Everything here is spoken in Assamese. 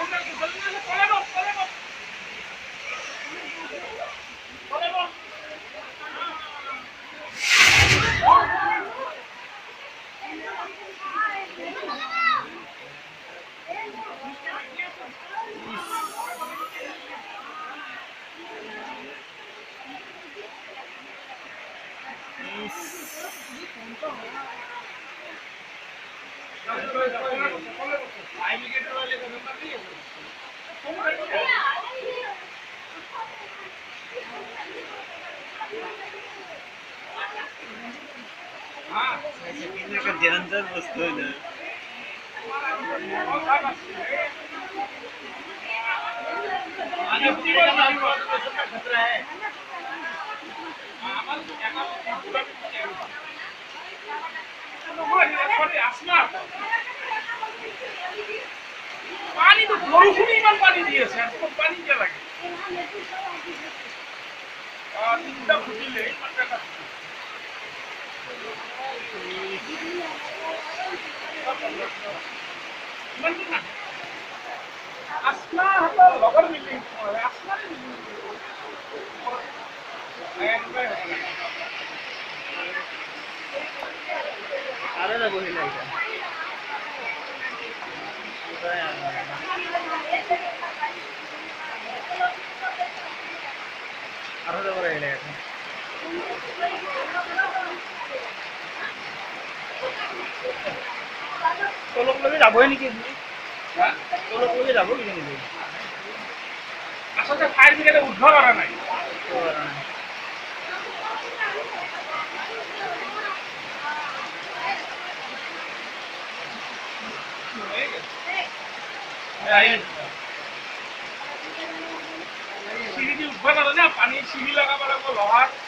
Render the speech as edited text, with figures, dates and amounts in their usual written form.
डेंजर वस्तु है ना खतरा है पानी तो बरखुनी मान पानी दिए से तो पानी क्या लगे तीनटा फुटिले पटका आसमा हता लगन बिल्डिंग आसमा आरे ना बोहिला इटा आरो तो बोहिला इटा तो लोग যাবই নেকি হ্যাঁ তো লোক যাব কি নেকি আসলে ফায়ার ব্রিগেডে উদ্ধার করা নাই সিঁড়ি উদ্ধার করা না পানি সিঁড়ি লাগাবার লোহার